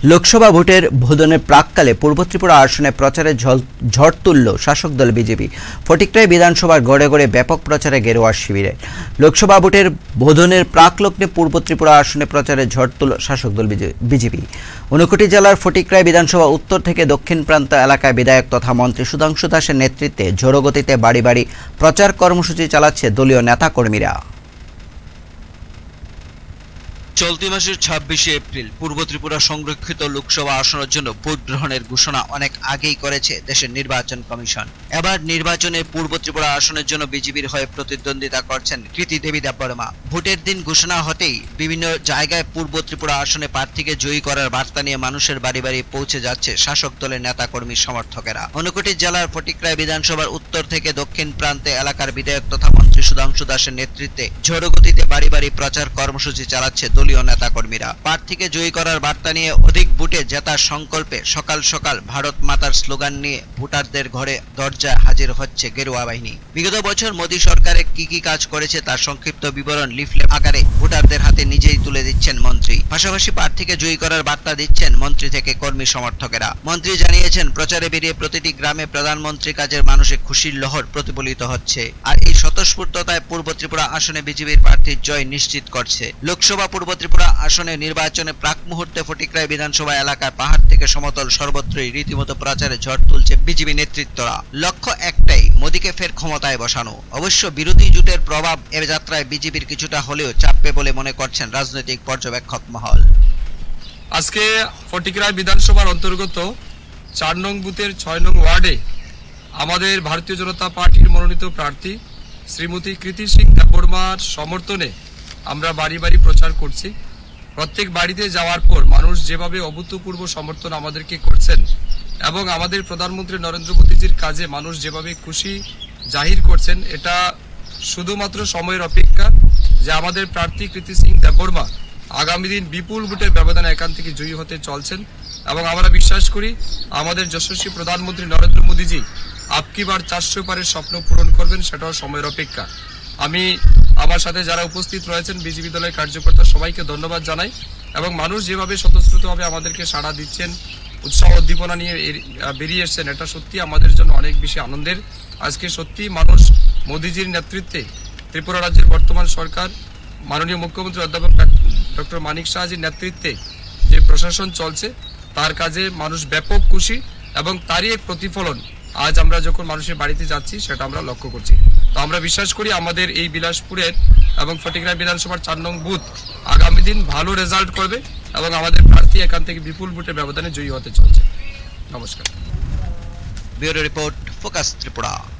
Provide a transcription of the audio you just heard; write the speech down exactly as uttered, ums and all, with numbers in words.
লোকসভা ভোটের ভোদনের প্রাককালে পূর্ব ত্রিপুরা আসনে প্রচারে ঝড় তুলল শাসক দল বিজেপি। ফটিকরাই বিধানসভার গড়ে গড়ে ব্যাপক প্রচারে গেরুয়া শিবিরে। লোকসভা ভোটের ভোদনের প্রাকলগ্নে পূর্ব ত্রিপুরা আসনে প্রচারে ঝড় তুলল শাসক দল বিজেপি। ঊনকোটি জেলার ফটিকরাই বিধানসভা উত্তর থেকে দক্ষিণ প্রান্ত এলাকায় বিধায়ক তথা মন্ত্রী সুধাংশু দাসের নেতৃত্বে ঝোড়গতিতে বাড়ি বাড়ি প্রচার কর্মসূচি চালাচ্ছে দলীয় নেতাকর্মীরা। চলতি মাসের ছাব্বিশে এপ্রিল পূর্ব ত্রিপুরা সংরক্ষিত লোকসভা আসনের জন্য ভোট গ্রহণের ঘোষণা অনেক আগেই করেছে দেশের নির্বাচন কমিশন। এবার নির্বাচনে পূর্ব ত্রিপুরা আসনের জন্য বিজেপির হয়ে প্রতিদ্বন্দ্বিতা করছেন কৃতি দেবী দেববর্মা। ভোটের দিন ঘোষণা হতেই বিভিন্ন জায়গায় পূর্ব ত্রিপুরা আসনে প্রার্থীকে জয়ী করার বার্তা নিয়ে মানুষের বাড়ি বাড়ি পৌঁছে যাচ্ছে শাসক দলের নেতাকর্মী সমর্থকেরা। ঊনকোটি জেলার ফটিকরাই বিধানসভার উত্তর থেকে দক্ষিণ প্রান্তে এলাকার বিধায়ক তথা মন্ত্রী সুধাংশু দাসের নেতৃত্বে ঝড়গতিতে বাড়ি বাড়ি প্রচার কর্মসূচি চালাচ্ছে দলীয় নেতাকর্মীরা। প্রার্থীকে জয়ী করার বার্তা নিয়ে অধিক ভোটে জেতার সংকল্পে সকাল সকাল ভারত মাতার স্লোগান নিয়ে ভোটারদের ঘরে দরজায় হাজির হচ্ছে গেরুয়া বাহিনী। বিগত বছর মোদী সরকারের কি কি কাজ করেছে তার সংক্ষিপ্ত বিবরণ লিফলেট আকারে ভোটারদের হাতে নিজেই তুলে দিচ্ছেন মন্ত্রী। পাশাপাশি প্রার্থীকে জয়ী করার বার্তা দিচ্ছেন মন্ত্রী থেকে কর্মী সমর্থকেরা। মন্ত্রী জানিয়েছেন, প্রচারে বেরিয়ে প্রতিটি গ্রামে প্রধানমন্ত্রী কাজের মানুষের খুশির লহর প্রতিফলিত হচ্ছে। আর এই স্বতঃস্ফূর্ততায় পূর্ব ত্রিপুরা আসনে বিজেপির প্রার্থীর জয় নিশ্চিত করছে। লোকসভা পূর্ব ত্রিপুরা আসনে নির্বাচনে প্রাক মুহূর্তে ফটিকরাই বিধানসভা এলাকায় পাহাড় থেকে সমতল সর্বত্রই রীতিমতো প্রচারে ঝড় তুলছে বিজেপি নেতৃত্বরা। লক্ষ্য একটাই, মোদীকে ফের ক্ষমতায় বসানো। অবশ্য বিরোধী জোটের প্রভাব এ যাত্রায় বিজেপির কিছুটা হলেও চাপবে বলে মনে করছেন রাজনৈতিক পর্যবেক্ষক মহল। আজকে ফটিকরাই বিধানসভার অন্তর্গত চার নং বুথের ছয় নং ওয়ার্ডে আমাদের ভারতীয় জনতা পার্টির মনোনীত প্রার্থী শ্রীমতী কৃতি সিং দেববর্মার সমর্থনে আমরা বাড়ি বাড়ি প্রচার করছি। প্রত্যেক বাড়িতে যাওয়ার পর মানুষ যেভাবে অভূতপূর্ব সমর্থন আমাদেরকে করছেন এবং আমাদের প্রধানমন্ত্রী নরেন্দ্র মোদীজির কাজে মানুষ যেভাবে খুশি জাহির করছেন, এটা শুধুমাত্র সময়ের অপেক্ষা যে আমাদের প্রার্থী কৃতি সিং দেববর্মা আগামী দিন বিপুল ভোটের ব্যবধানে এখান থেকে জয়ী হতে চলছেন এবং আমরা বিশ্বাস করি আমাদের যশস্বী প্রধানমন্ত্রী নরেন্দ্র মোদীজি আপকি বার চারশো পারের স্বপ্ন পূরণ করবেন, সেটাও সময়ের অপেক্ষা। আমি আমার সাথে যারা উপস্থিত রয়েছেন বিজেপি দলের কার্যকর্তা সবাইকে ধন্যবাদ জানাই এবং মানুষ যেভাবে স্বতঃস্ফূর্তভাবে আমাদেরকে সাড়া দিচ্ছেন, উৎসাহ উদ্দীপনা নিয়ে বেরিয়ে এসছেন, এটা সত্যি আমাদের জন্য অনেক বেশি আনন্দের। আজকে সত্যি মানুষ মোদীজির নেতৃত্বে ত্রিপুরা রাজ্যের বর্তমান সরকার মাননীয় মুখ্যমন্ত্রী অধ্যাপক ডক্টর মানিক সাহাজির নেতৃত্বে যে প্রশাসন চলছে তার কাজে মানুষ ব্যাপক খুশি এবং তারই এক প্রতিফলন আজ আমরা যখন মানুষের বাড়িতে যাচ্ছি সেটা আমরা লক্ষ্য করছি। তো আমরা বিশ্বাস করি আমাদের এই বিলাসপুরের এবং ফটিকরাই বিধানসভার চার নং বুথ আগামী দিন ভালো রেজাল্ট করবে এবং আমাদের প্রার্থী এখান থেকে বিপুল ভোটের ব্যবধানে জয়ী হতে চলছে। নমস্কার। Bureau report, focus Tripura.